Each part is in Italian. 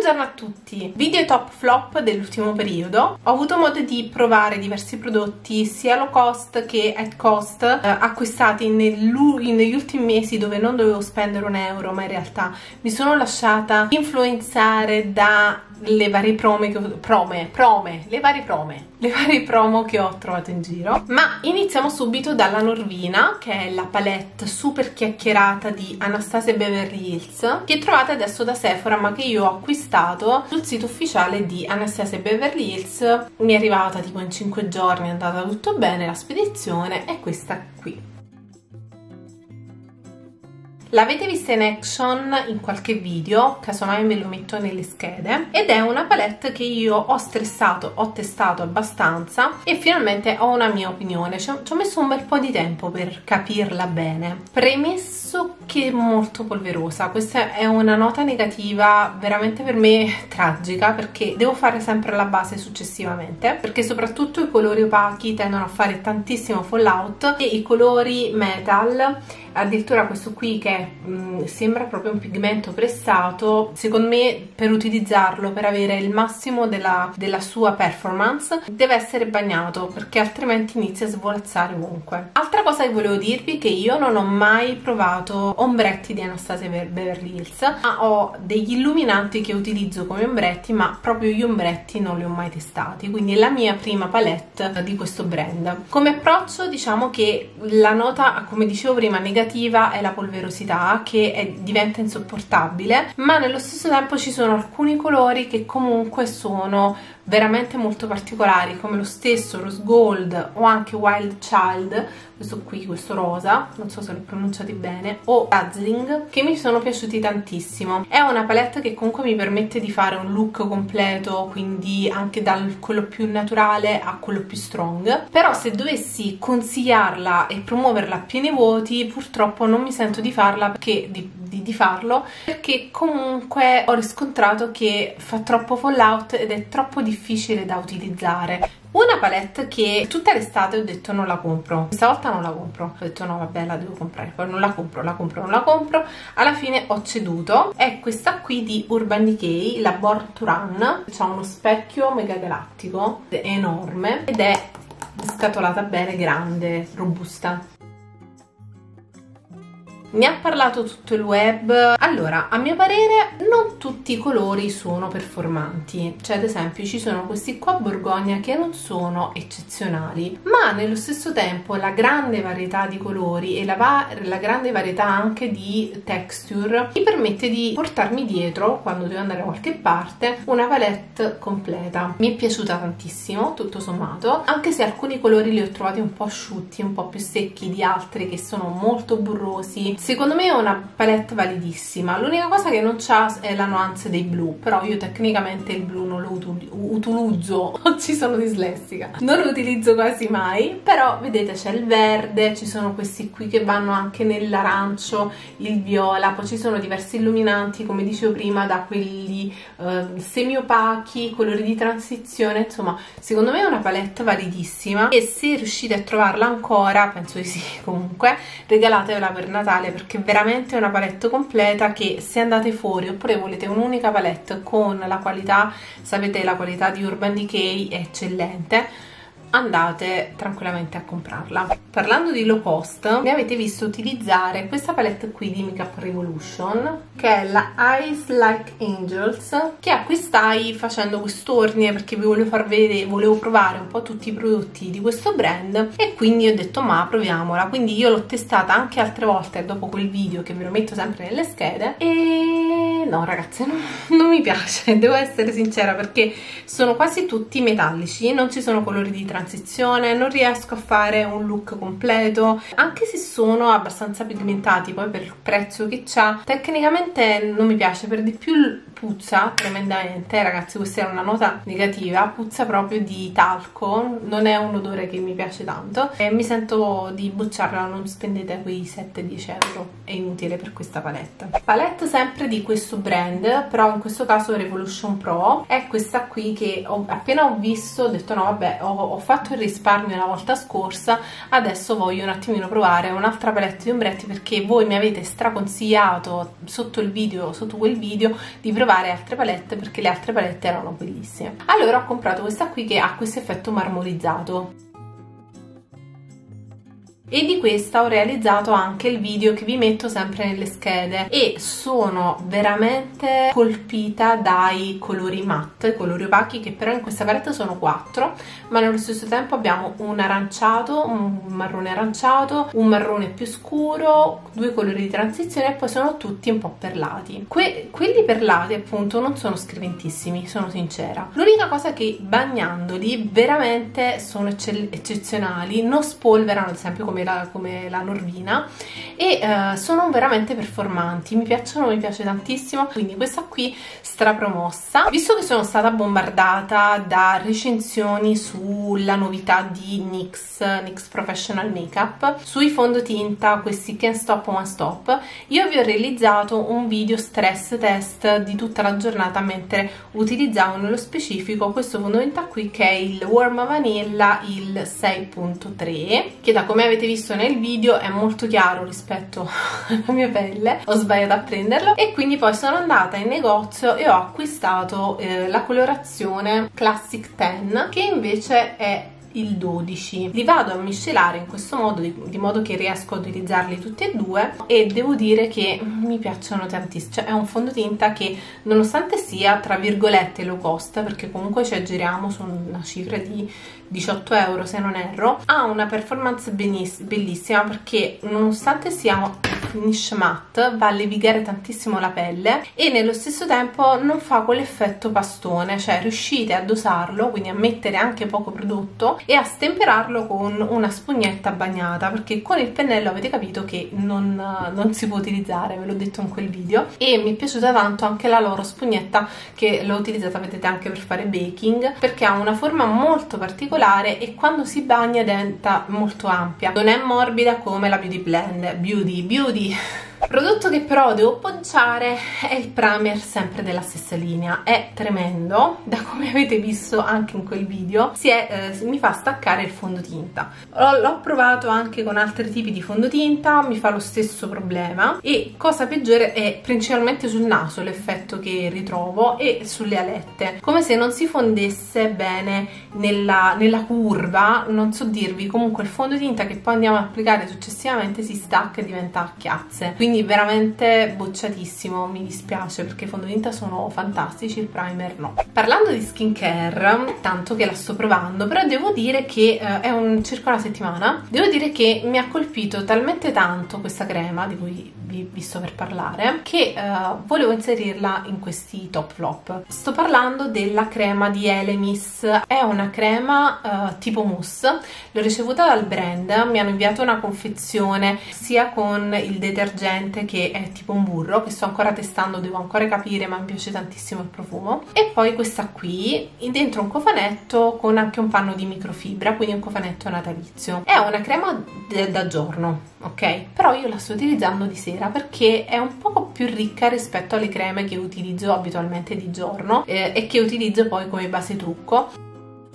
Buongiorno a tutti! Video top flop dell'ultimo periodo. Ho avuto modo di provare diversi prodotti sia low cost che at cost acquistati negli ultimi mesi, dove non dovevo spendere un euro, ma in realtà mi sono lasciata influenzare dalle varie le varie promo che ho trovato in giro. Ma iniziamo subito dalla Norvina, che è la palette super chiacchierata di Anastasia Beverly Hills, che trovate adesso da Sephora, ma che io ho acquistato sul sito ufficiale di Anastasia Beverly Hills. Mi è arrivata tipo in 5 giorni, è andata tutto bene la spedizione, è questa qui. L'avete vista in action in qualche video, casomai ve lo metto nelle schede, ed è una palette che io ho testato abbastanza e finalmente ho una mia opinione. Ci ho messo un bel po' di tempo per capirla bene. Premesso che è molto polverosa, questa è una nota negativa veramente per me tragica, perché devo fare sempre la base successivamente, perché soprattutto i colori opachi tendono a fare tantissimo fallout e i colori metal, addirittura questo qui che sembra proprio un pigmento pressato, secondo me per utilizzarlo, per avere il massimo della sua performance, deve essere bagnato, perché altrimenti inizia a svolazzare ovunque. Altra cosa che volevo dirvi è che io non ho mai provato ombretti di Anastasia Beverly Hills, ma ho degli illuminanti che utilizzo come ombretti, ma proprio gli ombretti non li ho mai testati, quindi è la mia prima palette di questo brand. Come approccio diciamo che la nota, come dicevo prima, negativa è la polverosità, che diventa insopportabile, ma nello stesso tempo ci sono alcuni colori che comunque sono veramente molto particolari, come lo stesso Rose Gold o anche Wild Child, questo qui, questo rosa, non so se l'ho pronunciati bene, o Dazzling, che mi sono piaciuti tantissimo. È una palette che comunque mi permette di fare un look completo, quindi anche da quello più naturale a quello più strong, però se dovessi consigliarla e promuoverla a pieni voti, purtroppo non mi sento di farla, perché perché comunque ho riscontrato che fa troppo fallout ed è troppo difficile da utilizzare. Una palette che tutta l'estate ho detto non la compro, questa volta non la compro, ho detto no vabbè, la devo comprare, poi non la compro, alla fine ho ceduto. È questa qui di Urban Decay, la Born to Run, c'ha uno specchio mega galattico, è enorme ed è scatolata bene, grande, robusta. Ne ha parlato tutto il web. Allora, a mio parere non tutti i colori sono performanti, cioè ad esempio ci sono questi qua Borgogna che non sono eccezionali, ma nello stesso tempo la grande varietà di colori e la grande varietà anche di texture mi permette di portarmi dietro, quando devo andare da qualche parte, una palette completa. Mi è piaciuta tantissimo tutto sommato, anche se alcuni colori li ho trovati un po' asciutti, un po' più secchi di altri che sono molto burrosi. Secondo me è una palette validissima, l'unica cosa che non c'ha è la nuance dei blu, però io tecnicamente il blu non lo utilizzo, oggi sono dislessica, non lo utilizzo quasi mai, però vedete c'è il verde, ci sono questi qui che vanno anche nell'arancio, il viola, poi ci sono diversi illuminanti, come dicevo prima, da quelli semi opachi, colori di transizione, insomma secondo me è una palette validissima e se riuscite a trovarla ancora, penso di sì comunque, regalatevela per Natale, perché veramente è una palette completa che se andate fuori oppure volete un'unica palette con la qualità, sapete la qualità di Urban Decay è eccellente, andate tranquillamente a comprarla. Parlando di low cost, mi avete visto utilizzare questa palette qui di Makeup Revolution, che è la Eyes Like Angels, che acquistai facendo quest'ordine perché vi volevo far vedere, volevo provare un po' tutti i prodotti di questo brand e quindi ho detto ma proviamola. Quindi io l'ho testata anche altre volte dopo quel video, che ve lo metto sempre nelle schede, e no ragazze, non mi piace, devo essere sincera, perché sono quasi tutti metallici, non ci sono colori di transizione, non riesco a fare un look completo, anche se sono abbastanza pigmentati, poi per il prezzo che c'ha, tecnicamente non mi piace, per di più puzza tremendamente, ragazzi, questa è una nota negativa, puzza proprio di talco, non è un odore che mi piace tanto e mi sento di bocciarla. Non spendete quei 7-10 euro, è inutile per questa palette sempre di questo brand, però in questo caso Revolution Pro, è questa qui che appena ho visto ho detto no vabbè, ho fatto fatto il risparmio la volta scorsa, adesso voglio un attimino provare un'altra palette di ombretti, perché voi mi avete straconsigliato sotto quel video di provare altre palette, perché le altre palette erano bellissime. Allora ho comprato questa qui che ha questo effetto marmorizzato, e di questa ho realizzato anche il video che vi metto sempre nelle schede, e sono veramente colpita dai colori matte, colori opachi, che però in questa palette sono 4, ma nello stesso tempo abbiamo un aranciato, un marrone aranciato, un marrone più scuro, 2 colori di transizione, e poi sono tutti un po' perlati. Quelli perlati appunto non sono scriventissimi, sono sincera. L'unica cosa che bagnandoli veramente sono eccezionali, non spolverano ad esempio come la Norvina, e sono veramente performanti, mi piace tantissimo, quindi questa qui strapromossa. Visto che sono stata bombardata da recensioni sulla novità di NYX Professional Makeup sui fondotinta, questi Can't Stop One Stop, io vi ho realizzato un video stress test di tutta la giornata mentre utilizzavo nello specifico questo fondotinta qui, che è il Warm Vanilla, il 6.3, che da come avete visto nel video è molto chiaro rispetto alla mia pelle. Ho sbagliato a prenderlo, e quindi poi sono andata in negozio e ho acquistato la colorazione Classic 10, che invece è il 12. Li vado a miscelare in questo modo, di modo che riesco a utilizzarli tutti e due, e devo dire che mi piacciono tantissimo. Cioè è un fondotinta che, nonostante sia tra virgolette low cost, perché comunque ci aggiriamo su una cifra di 18 euro se non erro, ha una performance bellissima, perché nonostante sia finish matte va a levigare tantissimo la pelle, e nello stesso tempo non fa quell'effetto pastone, cioè riuscite a dosarlo, quindi a mettere anche poco prodotto e a stemperarlo con una spugnetta bagnata, perché con il pennello avete capito che non si può utilizzare, ve l'ho detto in quel video. E mi è piaciuta tanto anche la loro spugnetta, che l'ho utilizzata, vedete, anche per fare baking, perché ha una forma molto particolare e quando si bagna diventa molto ampia, non è morbida come la Beauty Blend. Beauty prodotto che però devo poggiare è il primer, sempre della stessa linea, è tremendo, da come avete visto anche in quel video mi fa staccare il fondotinta. L'ho provato anche con altri tipi di fondotinta, mi fa lo stesso problema, e cosa peggiore è principalmente sul naso l'effetto che ritrovo, e sulle alette, come se non si fondesse bene nella curva, non so dirvi. Comunque il fondotinta che poi andiamo ad applicare successivamente si stacca e diventa a chiazze, quindi veramente bocciatissimo, mi dispiace, perché i fondotinta sono fantastici, il primer no. Parlando di skincare, tanto che la sto provando, però devo dire che è circa una settimana, devo dire che mi ha colpito talmente tanto questa crema di cui vi sto per parlare, che volevo inserirla in questi top flop. Sto parlando della crema di Elemis, è una crema tipo mousse, l'ho ricevuta dal brand, mi hanno inviato una confezione sia con il detergente, che è tipo un burro, che sto ancora testando, devo ancora capire, ma mi piace tantissimo il profumo, e poi questa qui dentro un cofanetto con anche un panno di microfibra, quindi un cofanetto natalizio. È una crema da giorno, ok? Però io la sto utilizzando di sera, perché è un poco più ricca rispetto alle creme che utilizzo abitualmente di giorno e che utilizzo poi come base trucco.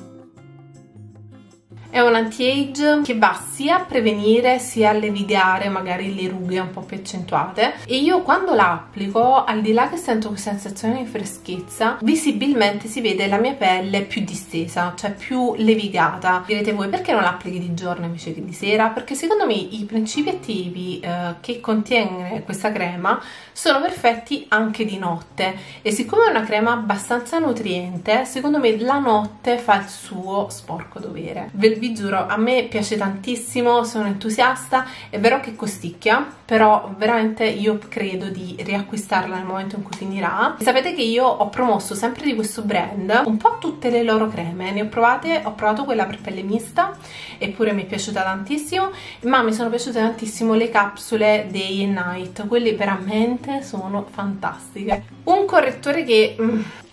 È un anti-age che va sia a prevenire sia a levigare magari le rughe un po' più accentuate, e io quando la applico, al di là che sento questa sensazione di freschezza, visibilmente si vede la mia pelle più distesa, cioè più levigata. Direte voi, perché non la applichi di giorno invece che di sera? Perché secondo me i principi attivi che contiene questa crema sono perfetti anche di notte, e siccome è una crema abbastanza nutriente, secondo me la notte fa il suo sporco dovere. Vi giuro, a me piace tantissimo, sono entusiasta. È vero che costicchia, però veramente io credo di riacquistarla nel momento in cui finirà. E sapete che io ho promosso sempre di questo brand un po' tutte le loro creme, ne ho provato quella per pelle mista, eppure mi è piaciuta tantissimo, ma mi sono piaciute tantissimo le capsule Day and Night, quelle veramente sono fantastiche. Un correttore che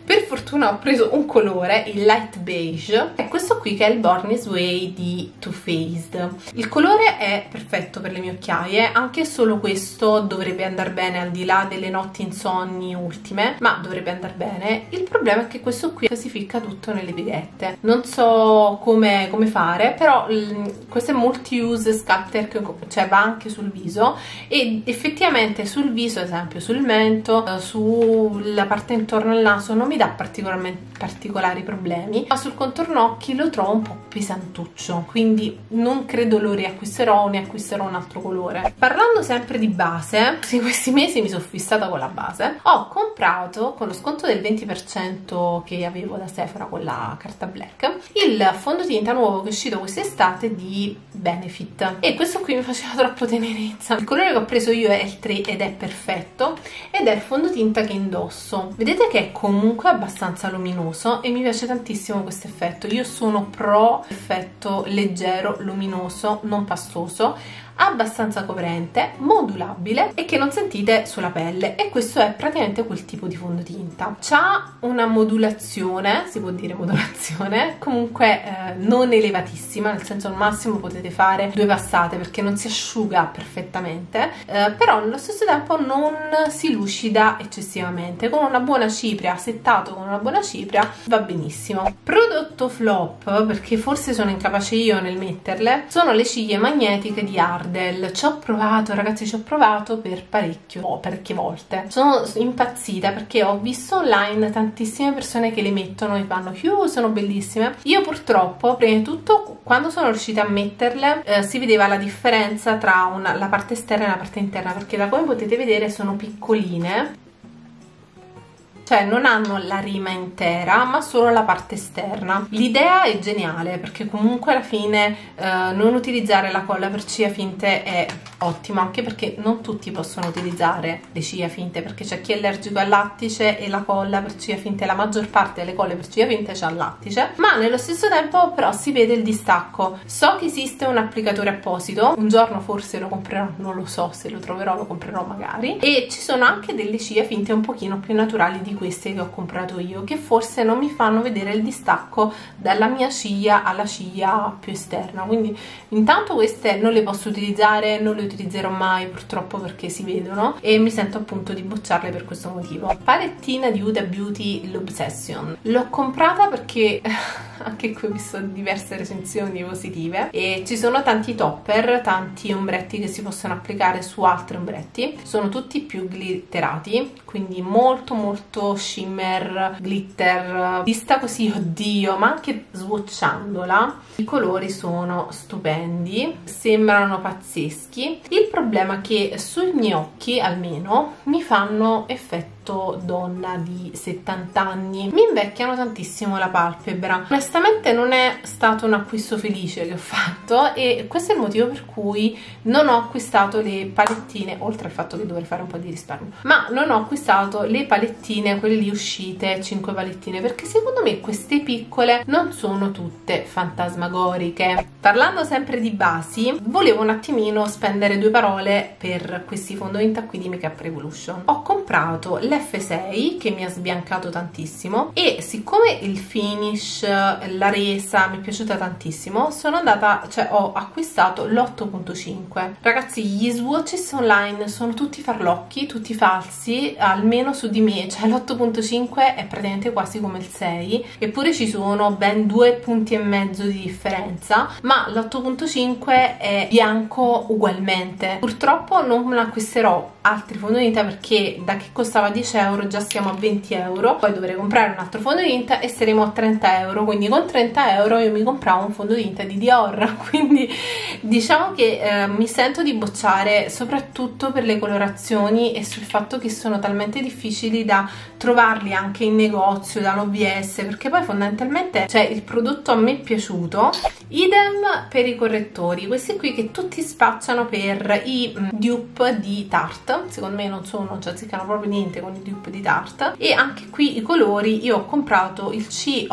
Per fortuna ho preso un colore, il light beige, e questo qui che è il Born This Way di Too Faced. Il colore è perfetto per le mie occhiaie, anche solo questo dovrebbe andare bene al di là delle notti insonni ultime, ma dovrebbe andare bene. Il problema è che questo qui si ficca tutto nelle pighette. Non so come fare, però questo è multi-use sculptor, cioè va anche sul viso, e effettivamente sul viso, ad esempio sul mento, sulla parte intorno al naso non mi dà particolari problemi, ma sul contorno occhi lo trovo un po' pesantuccio, quindi non credo lo riacquisterò o ne acquisterò un altro colore. Parlando sempre di base, in questi mesi mi sono fissata con la base. Ho comprato con lo sconto del 20% che avevo da Sephora con la carta black il fondotinta nuovo che è uscito quest'estate di Benefit, e questo qui mi faceva troppo tenerezza. Il colore che ho preso io è il 3 ed è perfetto, ed è il fondotinta che indosso. Vedete che è comunque abbastanza luminoso e mi piace tantissimo questo effetto. Io sono pro effetto leggero, luminoso, non pastoso, abbastanza coprente, modulabile e che non sentite sulla pelle, e questo è praticamente quel tipo di fondotinta. C'ha una modulazione, si può dire modulazione, comunque non elevatissima, nel senso al massimo potete fare 2 passate perché non si asciuga perfettamente, però allo stesso tempo non si lucida eccessivamente. Con una buona cipria, settato con una buona cipria, va benissimo. Prodotto flop, perché forse sono incapace io nel metterle, sono le ciglia magnetiche di Ardell. Ci ho provato, ragazzi, ci ho provato per parecchie volte. Sono impazzita perché ho visto online tantissime persone che le mettono e vanno sono bellissime. Io purtroppo, prima di tutto, quando sono riuscita a metterle si vedeva la differenza tra la parte esterna e la parte interna, perché da come potete vedere sono piccoline, cioè non hanno la rima intera ma solo la parte esterna. L'idea è geniale perché comunque alla fine non utilizzare la colla per ciglia finte è ottimo, anche perché non tutti possono utilizzare le ciglia finte, perché c'è chi è allergico al lattice e la colla per ciglia finte, la maggior parte delle colle per ciglia finte c'ha il lattice, ma nello stesso tempo però si vede il distacco. So che esiste un applicatore apposito, un giorno forse lo comprerò, non lo so, se lo troverò lo comprerò magari, e ci sono anche delle ciglia finte un pochino più naturali di queste che ho comprato io, che forse non mi fanno vedere il distacco dalla mia ciglia alla ciglia più esterna. Quindi intanto queste non le posso utilizzare, non le utilizzerò mai purtroppo perché si vedono, e mi sento appunto di bocciarle per questo motivo. Palettina di Huda Beauty, l'Obsession, l'ho comprata perché anche qui ho visto diverse recensioni positive, e ci sono tanti topper, tanti ombretti che si possono applicare su altri ombretti, sono tutti più glitterati, quindi molto shimmer, glitter, vista così, oddio, ma anche swatchandola i colori sono stupendi, sembrano pazzeschi. Il problema è che sui miei occhi almeno mi fanno effetto donna di 70 anni, mi invecchiano tantissimo la palpebra. Onestamente non è stato un acquisto felice che ho fatto, e questo è il motivo per cui non ho acquistato le palettine, oltre al fatto che dovrei fare un po' di risparmio, ma non ho acquistato le palettine, quelle lì uscite, 5 palettine, perché secondo me queste piccole non sono tutte fantasmagoriche. Parlando sempre di basi, volevo un attimino spendere 2 parole per questi fondotinta qui di Makeup Revolution. Ho comprato l'F6 che mi ha sbiancato tantissimo, e siccome il finish, la resa mi è piaciuta tantissimo, sono andata, cioè ho acquistato l'8.5. ragazzi, gli swatches online sono tutti farlocchi, tutti falsi, almeno su di me, cioè l'8.5 è praticamente quasi come il 6, eppure ci sono ben 2,5 punti di differenza, ma l'8.5 è bianco ugualmente. Purtroppo non acquisterò altri fondotinta perché da che costava 10 euro già siamo a 20 euro, poi dovrei comprare un altro fondotinta e saremo a 30 euro, quindi con 30 euro io mi compravo un fondotinta di Dior, quindi diciamo che mi sento di bocciare, soprattutto per le colorazioni e sul fatto che sono talmente difficili da trovarli anche in negozio, dall'OVS, perché poi fondamentalmente, cioè, il prodotto a me è piaciuto. Idem per i correttori, questi qui che tutti spacciano per i dupe di Tarte, secondo me non azzeccano proprio niente con i dupe di Tarte, e anche qui i colori, io ho comprato il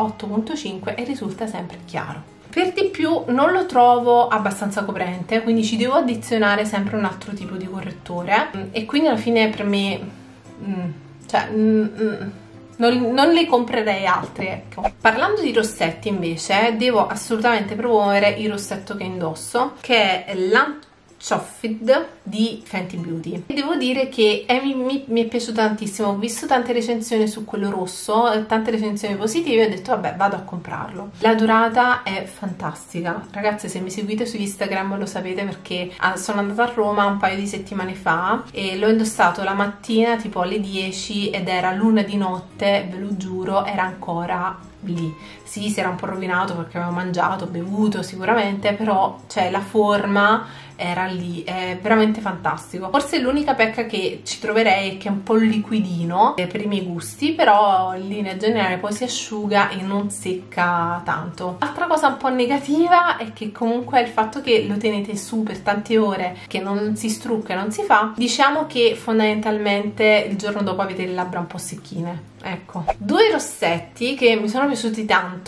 C8.5 e risulta sempre chiaro. Per di più non lo trovo abbastanza coprente, quindi ci devo addizionare sempre un altro tipo di correttore, e quindi alla fine per me non le comprerei altre, ecco. Parlando di rossetti invece, devo assolutamente promuovere il rossetto che indosso, che è l'Unchuffed di Fenty Beauty. Devo dire che mi è piaciuto tantissimo, ho visto tante recensioni su quello rosso, tante recensioni positive, ho detto vabbè, vado a comprarlo. La durata è fantastica, ragazze, se mi seguite su Instagram lo sapete perché sono andata a Roma un paio di settimane fa e l'ho indossato la mattina tipo alle 10 ed era l'1 di notte, ve lo giuro, era ancora lì. Sì, si era un po' rovinato perché avevo mangiato, bevuto sicuramente, però cioè la forma era lì, è veramente fantastico. Forse l'unica pecca che ci troverei è che è un po' liquidino per i miei gusti, però in linea generale poi si asciuga e non secca tanto. Altra cosa un po' negativa è che comunque il fatto che lo tenete su per tante ore, che non si strucca e non si fa, diciamo che fondamentalmente il giorno dopo avete le labbra un po' secchine. Ecco, due rossetti che mi sono piaciuti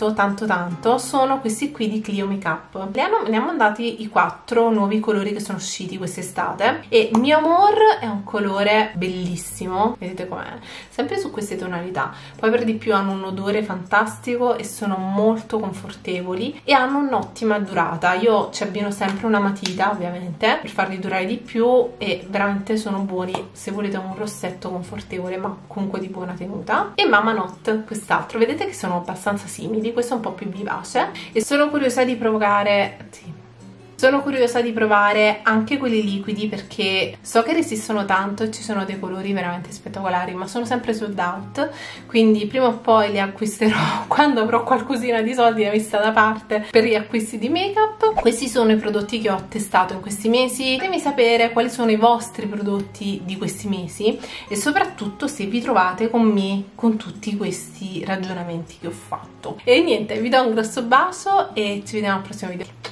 tanto sono questi qui di Clio Makeup. Ne hanno mandati i 4 nuovi colori che sono usciti quest'estate e Mio Amor è un colore bellissimo, vedete com'è, sempre su queste tonalità. Poi per di più hanno un odore fantastico e sono molto confortevoli e hanno un'ottima durata. Io ci abbino sempre una matita ovviamente per farli durare di più e veramente sono buoni se volete un rossetto confortevole ma comunque di buona tenuta. E Mama Not, quest'altro, vedete che sono abbastanza simili, questo è un po' più vivace e sono curiosa di provare, sono curiosa di provare anche quelli liquidi perché so che resistono tanto e ci sono dei colori veramente spettacolari, ma sono sempre sold out, quindi prima o poi li acquisterò quando avrò qualcosina di soldi messa da parte per gli acquisti di make up. Questi sono i prodotti che ho testato in questi mesi. Fatemi sapere quali sono i vostri prodotti di questi mesi e soprattutto se vi trovate con me con tutti questi ragionamenti che ho fatto. E niente, vi do un grosso bacio e ci vediamo al prossimo video.